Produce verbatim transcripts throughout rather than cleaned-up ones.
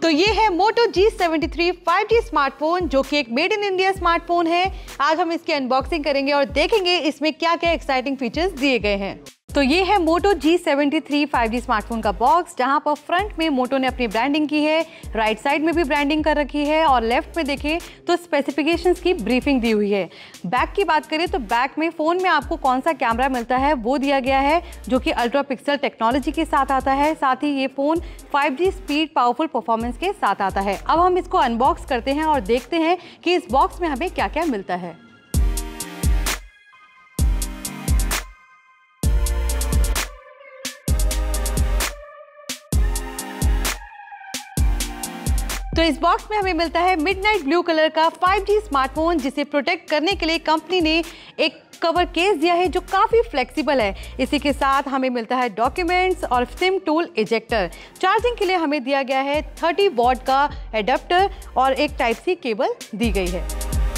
तो ये है Moto G seventy three five G smartphone, जो कि एक मेड इन इंडिया स्मार्टफोन है। आज हम इसकी अनबॉक्सिंग करेंगे और देखेंगे इसमें क्या क्या एक्साइटिंग फीचर्स दिए गए हैं। तो ये है Moto G seventy three five G smartphone का बॉक्स, जहां पर फ्रंट में Moto ने अपनी ब्रांडिंग की है, राइट साइड में भी ब्रांडिंग कर रखी है और लेफ्ट में देखें तो स्पेसिफिकेशंस की ब्रीफिंग दी हुई है। बैक की बात करें तो बैक में फ़ोन में आपको कौन सा कैमरा मिलता है वो दिया गया है, जो कि अल्ट्रा पिक्सल टेक्नोलॉजी के साथ आता है। साथ ही ये phone five G speed powerful performance के साथ आता है। अब हम इसको अनबॉक्स करते हैं और देखते हैं कि इस बॉक्स में हमें क्या क्या मिलता है। तो इस बॉक्स में हमें मिलता है मिडनाइट ब्लू कलर का फाइव जी स्मार्टफोन, जिसे प्रोटेक्ट करने के लिए कंपनी ने एक कवर केस दिया है जो काफ़ी फ्लेक्सिबल है। इसी के साथ हमें मिलता है डॉक्यूमेंट्स और सिम टूल इजेक्टर। चार्जिंग के लिए हमें दिया गया है थर्टी वॉट का एडाप्टर और एक टाइप सी केबल दी गई है।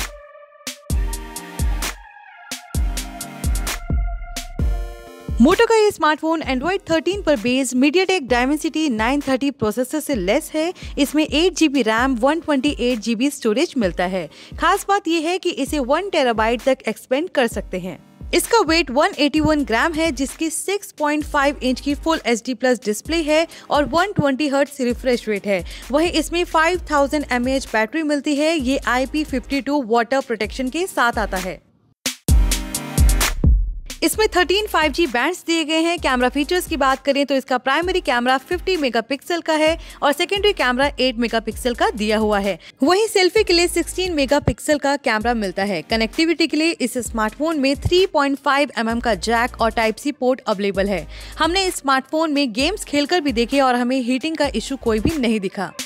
मोटो का ये स्मार्टफोन एंड्रॉइड थर्टीन पर based MediaTek Dimensity nine thirty processor से लेस है। इसमें eight G B RAM one twenty eight G B storage मिलता है। खास बात यह है कि इसे वन टेराबाइट तक एक्सपेंड कर सकते हैं। इसका weight one eighty one gram है, जिसकी सिक्स पॉइंट फाइव इंच की full H D plus display है और one twenty hertz refresh rate है। वहीं इसमें five thousand M A H battery मिलती है। ये I P fifty two water protection के साथ आता है। इसमें थर्टीन फाइव जी बैंड्स दिए गए हैं। कैमरा फीचर्स की बात करें तो इसका प्राइमरी कैमरा फिफ्टी मेगापिक्सल का है और सेकेंडरी कैमरा एट मेगापिक्सल का दिया हुआ है। वहीं सेल्फी के लिए सिक्सटीन मेगापिक्सल का कैमरा मिलता है। कनेक्टिविटी के लिए इस स्मार्टफोन में three point five M M का जैक और टाइप सी पोर्ट अवेलेबल है। हमने इस स्मार्टफोन में गेम्स खेलकर भी देखे और हमें हीटिंग का इशू कोई भी नहीं दिखा।